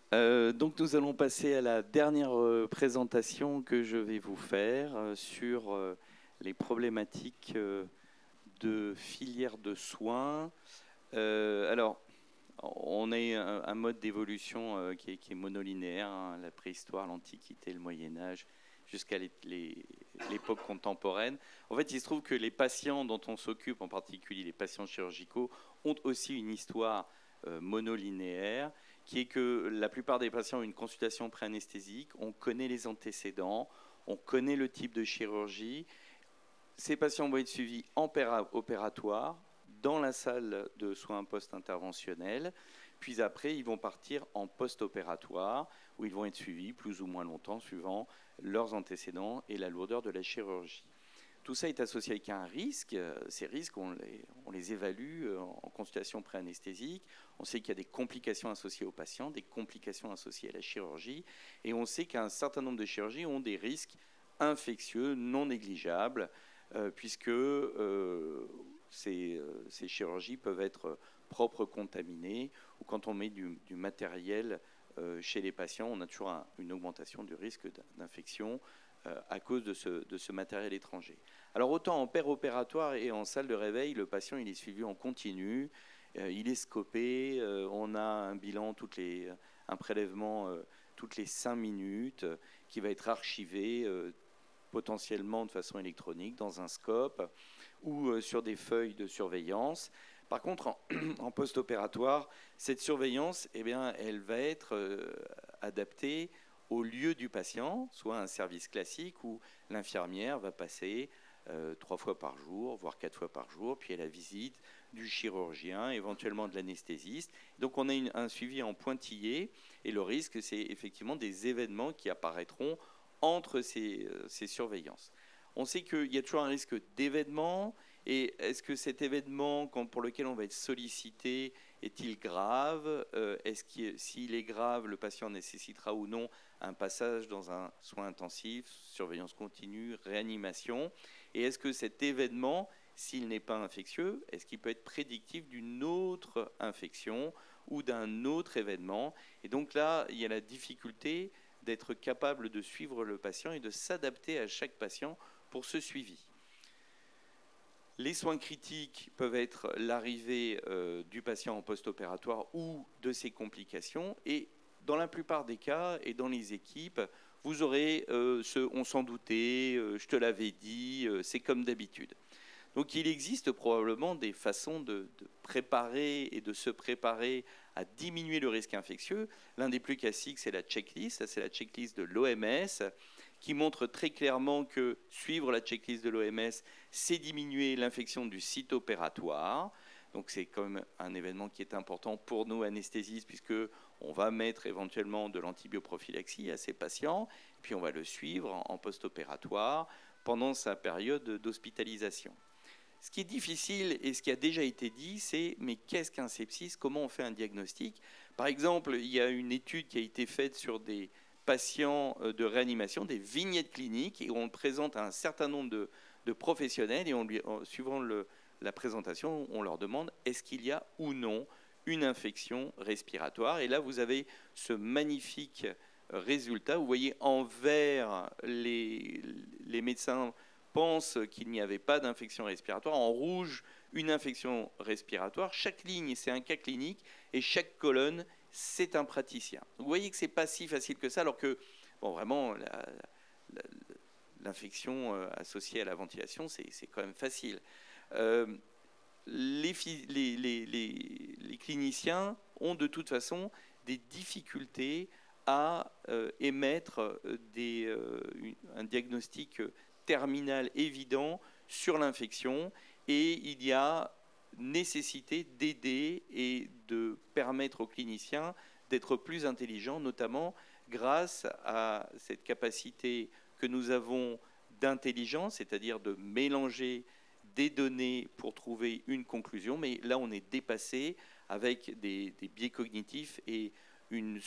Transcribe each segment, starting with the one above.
Donc nous allons passer à la dernière présentation que je vais vous faire sur les problématiques de filière de soins. Alors, on a un mode d'évolution qui est monolinéaire, hein, la préhistoire, l'Antiquité, le Moyen Âge, jusqu'à l'époque contemporaine. En fait, il se trouve que les patients dont on s'occupe, en particulier les patients chirurgicaux, ont aussi une histoire monolinéaire, qui est que la plupart des patients ont une consultation pré-anesthésique, on connaît les antécédents, on connaît le type de chirurgie. Ces patients vont être suivis en opératoire, dans la salle de soins post-interventionnels, puis après, ils vont partir en post-opératoire, où ils vont être suivis plus ou moins longtemps, suivant leurs antécédents et la lourdeur de la chirurgie. Tout ça est associé avec un risque. Ces risques, on les évalue en consultation pré-anesthésique. On sait qu'il y a des complications associées aux patients, des complications associées à la chirurgie, et on sait qu'un certain nombre de chirurgies ont des risques infectieux non négligeables, puisque ces chirurgies peuvent être propres contaminées, ou quand on met du matériel chez les patients, on a toujours une augmentation du risque d'infection à cause de ce matériel étranger. Alors autant en opératoire et en salle de réveil, le patient il est suivi en continu, il est scopé, on a un bilan, un prélèvement toutes les 5 minutes qui va être archivé potentiellement de façon électronique dans un scope ou sur des feuilles de surveillance. Par contre, en post-opératoire, cette surveillance, eh bien, elle va être adaptée au lieu du patient, soit un service classique où l'infirmière va passer 3 fois par jour, voire 4 fois par jour, puis à la visite du chirurgien, éventuellement de l'anesthésiste. Donc on a un suivi en pointillé, et le risque, c'est effectivement des événements qui apparaîtront entre ces surveillances. On sait qu'il y a toujours un risque d'événement, et est-ce que cet événement pour lequel on va être sollicité est-il grave? S'il est grave, le patient nécessitera ou non un passage dans un soin intensif, surveillance continue, réanimation? Et est-ce que cet événement, s'il n'est pas infectieux, est-ce qu'il peut être prédictif d'une autre infection ou d'un autre événement? Et donc là, il y a la difficulté d'être capable de suivre le patient et de s'adapter à chaque patient pour ce suivi. Les soins critiques peuvent être l'arrivée du patient en post-opératoire ou de ses complications. Et dans la plupart des cas et dans les équipes, vous aurez on s'en doutait, je te l'avais dit, c'est comme d'habitude. Donc il existe probablement des façons de préparer et de se préparer à diminuer le risque infectieux. L'un des plus classiques, c'est la checklist. C'est la checklist de l'OMS qui montre très clairement que suivre la checklist de l'OMS, c'est diminuer l'infection du site opératoire. Donc c'est quand même un événement qui est important pour nous anesthésistes, puisqu'on va mettre éventuellement de l'antibioprophylaxie à ces patients, puis on va le suivre en post-opératoire pendant sa période d'hospitalisation. Ce qui est difficile et ce qui a déjà été dit, c'est mais qu'est-ce qu'un sepsis? Comment on fait un diagnostic? Par exemple, il y a une étude qui a été faite sur des patients de réanimation, des vignettes cliniques, et on présente un certain nombre de professionnels, et suivant la présentation, on leur demande est-ce qu'il y a ou non une infection respiratoire. Et là, vous avez ce magnifique résultat. Vous voyez en vert, les médecins pensent qu'il n'y avait pas d'infection respiratoire. En rouge, une infection respiratoire. Chaque ligne, c'est un cas clinique, et chaque colonne, c'est un praticien. Donc vous voyez que ce n'est pas si facile que ça, alors que, bon, vraiment, l'infection associée à la ventilation, c'est quand même facile. Les cliniciens ont de toute façon des difficultés à émettre un diagnostic terminal évident sur l'infection, et il y a nécessité d'aider et de permettre aux cliniciens d'être plus intelligents, notamment grâce à cette capacité que nous avons d'intelligence, c'est-à-dire de mélanger des données pour trouver une conclusion. Mais là, on est dépassé avec des biais cognitifs et une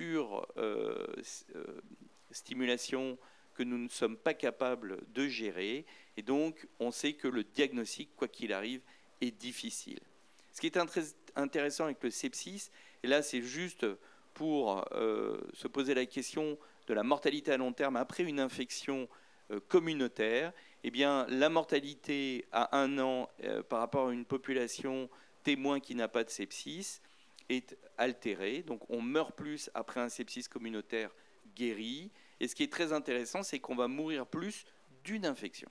surstimulation que nous ne sommes pas capables de gérer. Et donc, on sait que le diagnostic, quoi qu'il arrive, est difficile. Ce qui est intéressant avec le sepsis, et là c'est juste pour se poser la question de la mortalité à long terme après une infection communautaire, eh bien, la mortalité à 1 an par rapport à une population témoin qui n'a pas de sepsis est altérée. Donc on meurt plus après un sepsis communautaire guéri. Et ce qui est très intéressant, c'est qu'on va mourir plus d'une infection.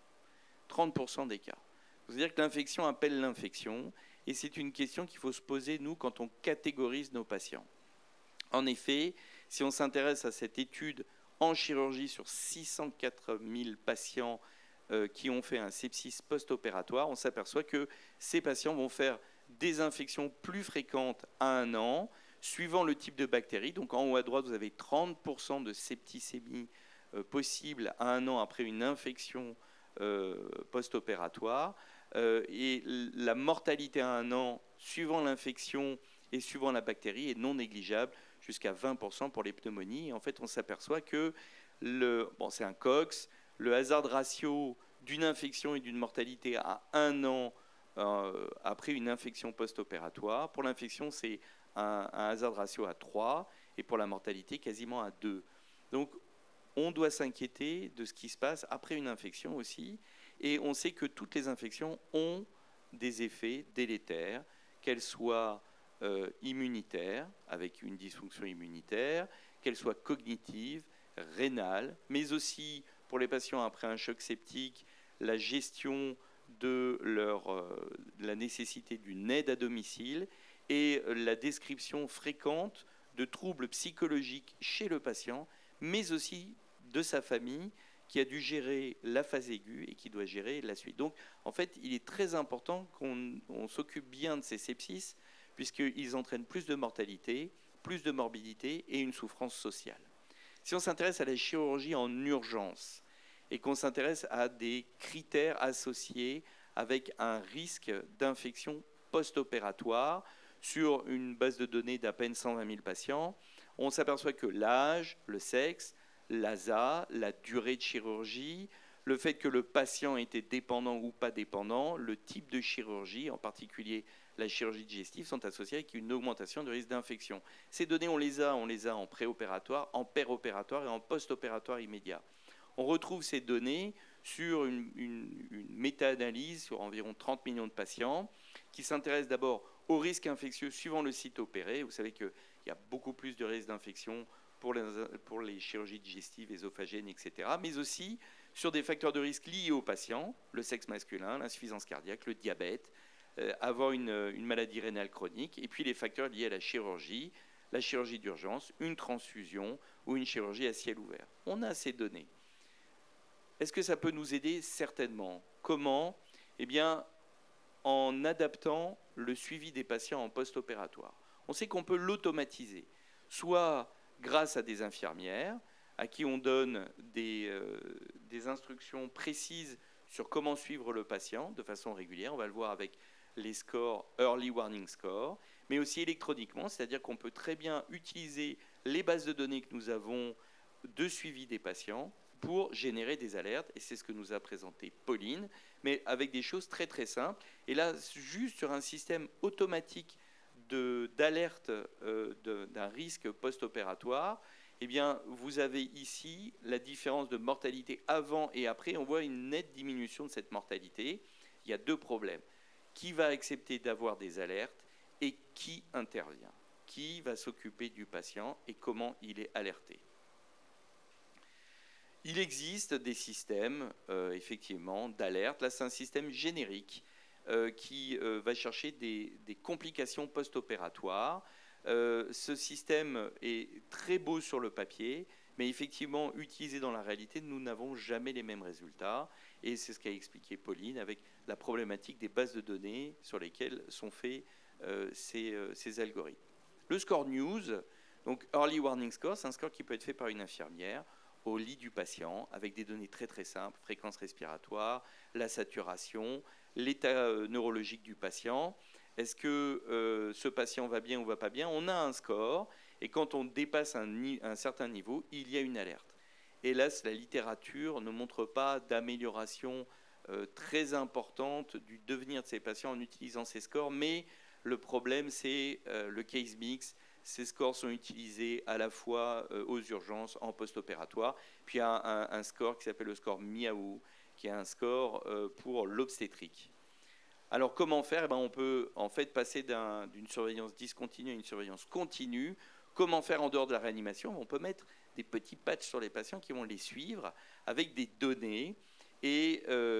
30% des cas. C'est-à-dire que l'infection appelle l'infection. Et c'est une question qu'il faut se poser, nous, quand on catégorise nos patients. En effet, si on s'intéresse à cette étude en chirurgie sur 604 000 patients qui ont fait un sepsis post-opératoire, on s'aperçoit que ces patients vont faire des infections plus fréquentes à 1 an, suivant le type de bactérie. Donc en haut à droite, vous avez 30% de septicémie possible à 1 an après une infection post-opératoire. Et la mortalité à 1 an, suivant l'infection et suivant la bactérie, est non négligeable, jusqu'à 20% pour les pneumonies. Et en fait, on s'aperçoit que, c'est un Cox, le hazard ratio d'une infection et d'une mortalité à 1 an après une infection post-opératoire. Pour l'infection, c'est un hazard ratio à 3, et pour la mortalité, quasiment à 2. Donc, on doit s'inquiéter de ce qui se passe après une infection aussi. Et on sait que toutes les infections ont des effets délétères, qu'elles soient immunitaires, avec une dysfonction immunitaire, qu'elles soient cognitives, rénales, mais aussi pour les patients après un choc septique, la gestion de la nécessité d'une aide à domicile et la description fréquente de troubles psychologiques chez le patient, mais aussi de sa famille, qui a dû gérer la phase aiguë et qui doit gérer la suite. Donc, en fait, il est très important qu'on s'occupe bien de ces sepsis, puisqu'ils entraînent plus de mortalité, plus de morbidité et une souffrance sociale. Si on s'intéresse à la chirurgie en urgence et qu'on s'intéresse à des critères associés avec un risque d'infection post-opératoire sur une base de données d'à peine 120 000 patients, on s'aperçoit que l'âge, le sexe, l'ASA, la durée de chirurgie, le fait que le patient était dépendant ou pas dépendant, le type de chirurgie, en particulier la chirurgie digestive, sont associés avec une augmentation du risque d'infection. Ces données, on les a en préopératoire, en péropératoire et en post-opératoire immédiat. On retrouve ces données sur une méta-analyse sur environ 30 millions de patients qui s'intéressent d'abord au risque infectieux suivant le site opéré. Vous savez qu'il y a beaucoup plus de risques d'infection pour les chirurgies digestives, ésophagiennes, etc., mais aussi sur des facteurs de risque liés aux patients, le sexe masculin, l'insuffisance cardiaque, le diabète, avoir une maladie rénale chronique, et puis les facteurs liés à la chirurgie d'urgence, une transfusion ou une chirurgie à ciel ouvert. On a ces données. Est-ce que ça peut nous aider? Certainement. Comment? Eh bien, en adaptant le suivi des patients en post-opératoire. On sait qu'on peut l'automatiser, soit grâce à des infirmières à qui on donne des instructions précises sur comment suivre le patient de façon régulière. On va le voir avec les scores Early Warning Score, mais aussi électroniquement, c'est-à-dire qu'on peut très bien utiliser les bases de données que nous avons de suivi des patients pour générer des alertes, et c'est ce que nous a présenté Pauline, mais avec des choses très très simples. Et là, juste sur un système automatique d'alerte d'un risque post-opératoire, eh bien, vous avez ici la différence de mortalité avant et après. On voit une nette diminution de cette mortalité. Il y a 2 problèmes. Qui va accepter d'avoir des alertes et qui intervient? Qui va s'occuper du patient et comment il est alerté? Il existe des systèmes, effectivement, d'alerte. Là, c'est un système générique qui va chercher des complications post-opératoires. Ce système est très beau sur le papier, mais effectivement, utilisé dans la réalité, nous n'avons jamais les mêmes résultats. Et c'est ce qu'a expliqué Pauline avec la problématique des bases de données sur lesquelles sont faits ces algorithmes. Le score News, donc Early Warning Score, c'est un score qui peut être fait par une infirmière au lit du patient, avec des données très très simples, fréquence respiratoire, la saturation, l'état neurologique du patient. Est-ce que ce patient va bien ou va pas bien? On a un score, et quand on dépasse un certain niveau, il y a une alerte. Hélas, la littérature ne montre pas d'amélioration très importante du devenir de ces patients en utilisant ces scores, mais le problème, c'est le case mix, Ces scores sont utilisés à la fois aux urgences, en post-opératoire. Puis il y a un score qui s'appelle le score Miaou, qui est un score pour l'obstétrique. Alors comment faire? Eh ben, on peut en fait passer d'une surveillance discontinue à une surveillance continue. Comment faire en dehors de la réanimation? On peut mettre des petits patchs sur les patients qui vont les suivre avec des données. Et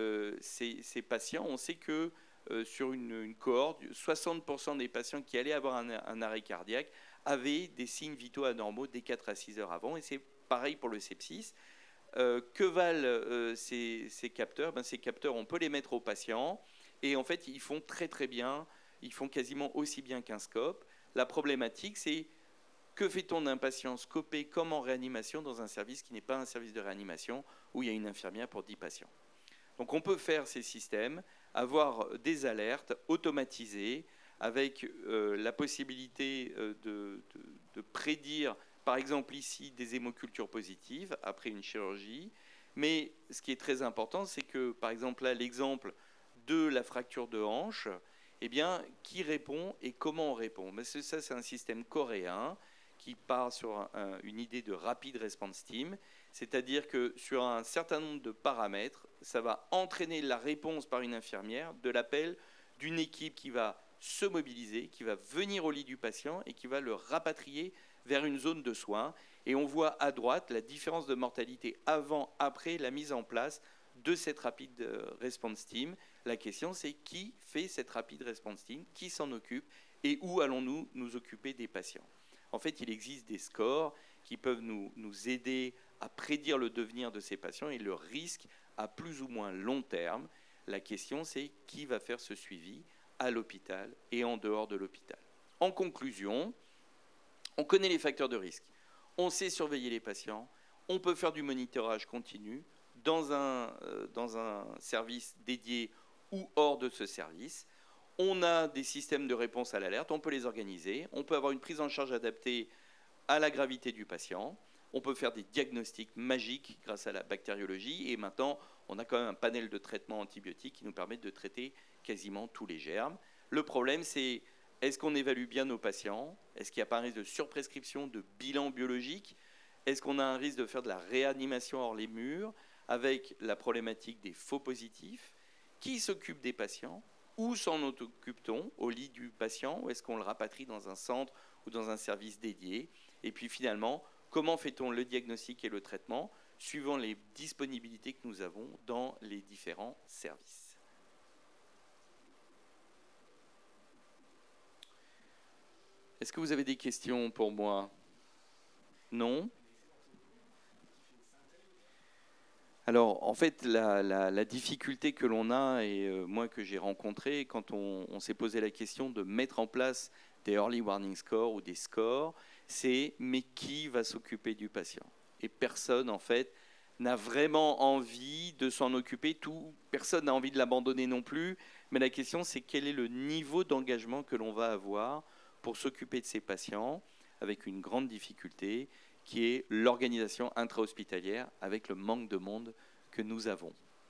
ces patients, on sait que sur une cohorte, 60% des patients qui allaient avoir un arrêt cardiaque avaient des signes vitaux anormaux dès 4 à 6 heures avant. Et c'est pareil pour le sepsis. Que valent ces capteurs? Ces capteurs, on peut les mettre aux patients. Et en fait, ils font très très bien. Ils font quasiment aussi bien qu'un scope. La problématique, c'est que fait-on d'un patient scopé comme en réanimation dans un service qui n'est pas un service de réanimation où il y a une infirmière pour 10 patients? Donc on peut faire ces systèmes, avoir des alertes automatisées avec la possibilité de prédire, par exemple ici, des hémocultures positives après une chirurgie. Mais ce qui est très important, c'est que, par exemple, là, l'exemple de la fracture de hanche, eh bien, qui répond et comment on répond? Mais ça, c'est un système coréen qui part sur une idée de rapid response team, c'est-à-dire que sur un certain nombre de paramètres, ça va entraîner la réponse par une infirmière de l'appel d'une équipe qui va se mobiliser, qui va venir au lit du patient et qui va le rapatrier vers une zone de soins. Et on voit à droite la différence de mortalité avant-après la mise en place de cette rapid response team. La question, c'est qui fait cette rapid response team, qui s'en occupe et où allons-nous nous occuper des patients? En fait, il existe des scores qui peuvent nous aider à prédire le devenir de ces patients et le risque à plus ou moins long terme. La question, c'est qui va faire ce suivi à l'hôpital et en dehors de l'hôpital. En conclusion, on connaît les facteurs de risque, on sait surveiller les patients, on peut faire du monitorage continu dans un service dédié ou hors de ce service. On a des systèmes de réponse à l'alerte, on peut les organiser, on peut avoir une prise en charge adaptée à la gravité du patient, on peut faire des diagnostics magiques grâce à la bactériologie, et maintenant, on a quand même un panel de traitements antibiotiques qui nous permettent de traiter quasiment tous les germes. Le problème, c'est est-ce qu'on évalue bien nos patients? Est-ce qu'il n'y a pas un risque de surprescription, de bilan biologique? Est-ce qu'on a un risque de faire de la réanimation hors les murs, avec la problématique des faux positifs? Qui s'occupe des patients? Où s'en occupe-t-on au lit du patient? Ou est-ce qu'on le rapatrie dans un centre ou dans un service dédié? Et puis finalement, comment fait-on le diagnostic et le traitement suivant les disponibilités que nous avons dans les différents services? Est-ce que vous avez des questions pour moi? Non? Alors, en fait, la difficulté que l'on a, et moi que j'ai rencontré, quand on s'est posé la question de mettre en place des early warning scores ou des scores, c'est mais qui va s'occuper du patient? Et personne, en fait, n'a vraiment envie de s'en occuper. Personne n'a envie de l'abandonner non plus. Mais la question, c'est quel est le niveau d'engagement que l'on va avoir pour s'occuper de ces patients, avec une grande difficulté, qui est l'organisation intra-hospitalière avec le manque de monde que nous avons.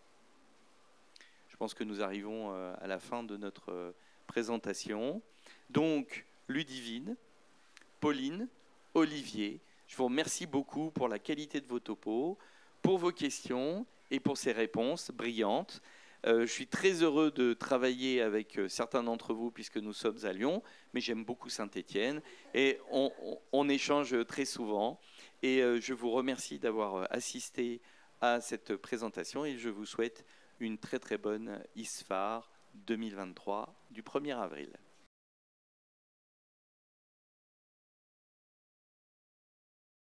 Je pense que nous arrivons à la fin de notre présentation. Donc, Ludivine, Pauline, Olivier, je vous remercie beaucoup pour la qualité de vos topos, pour vos questions et pour ces réponses brillantes. Je suis très heureux de travailler avec certains d'entre vous puisque nous sommes à Lyon, mais j'aime beaucoup Saint-Étienne et on échange très souvent. Et je vous remercie d'avoir assisté à cette présentation et je vous souhaite une très très bonne ISFAR 2023 du 1er avril.